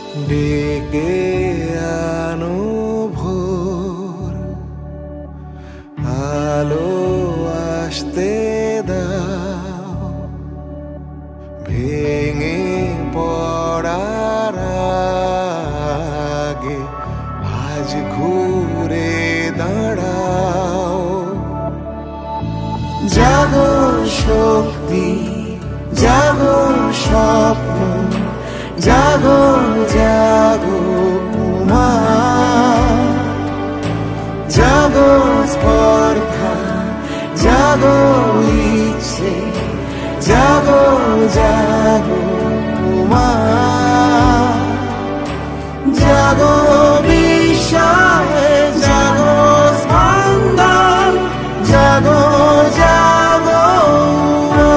ডেকে আনো ভোর, আলো আসতে দাও, ভেঙে পড়ার আগে আজ ঘুরে দাঁড়াও। জাগো শক্তি, জাগো স্বপ্ন, জাগো জাগো উমা, জাগো স্পর্ধা, জাগো ইচ্ছে, জাগো জাগো উমা, জাগো বিষয়, জাগো স্পন্দন, জাগো জাগো উমা।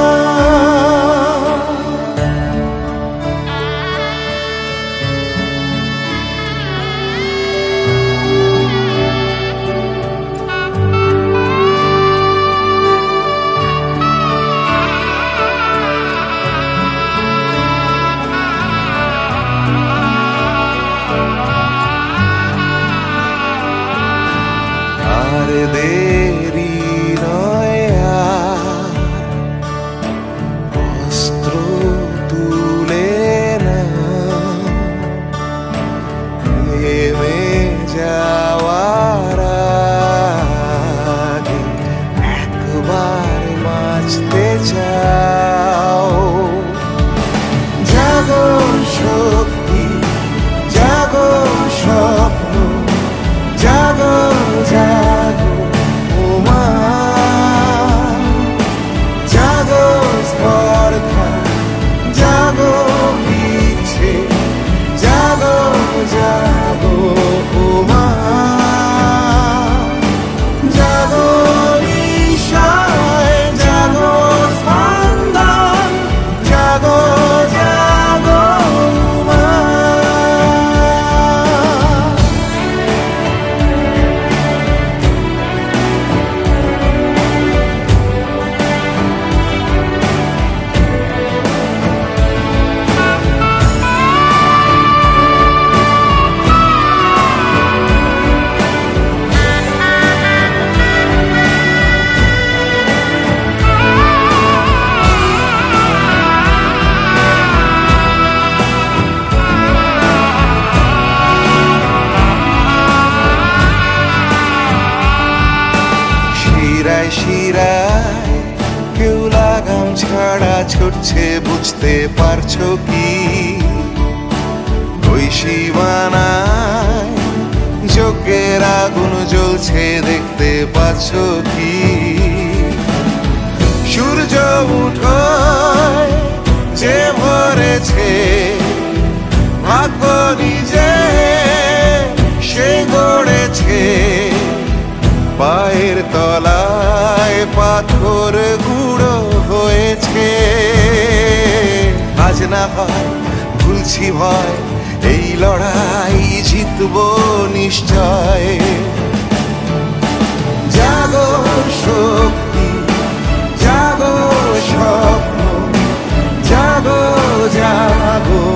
দেরি নয় আর, অস্ত্র তুলে না, নেমে যাওয়ার আগে একবার বাঁচতে চাও। জাগো শক্তি, জাগো স্বপ্ন, জাগো জাগো উমা, জাগো স্পর্ধা, জাগো ইচ্ছে, জাগো জাগো উমা, জাগো বিষয়, জাগো স্পন্দন, জাগো জাগো উমা। শিরায় শিরায় কেউ লাগাম ছাড়া ছুটছে, বুঝতে পারছো কি? ওই সীমানায় যজ্ঞের আগুন জ্বলছে, দেখতে পাচ্ছো কি? সূর্য উঠোয় যে ভরেছে, ভাগ্য নিজে সে গড়েছে, পায়ের তলায় পাথর গুঁড়ো হয়েছে। আজ না হয় ভুলছি ভয়, এই লড়াই জিতবো নিশ্চয়। জাগো শক্তি, জাগো স্বপ্ন, জাগো জাগো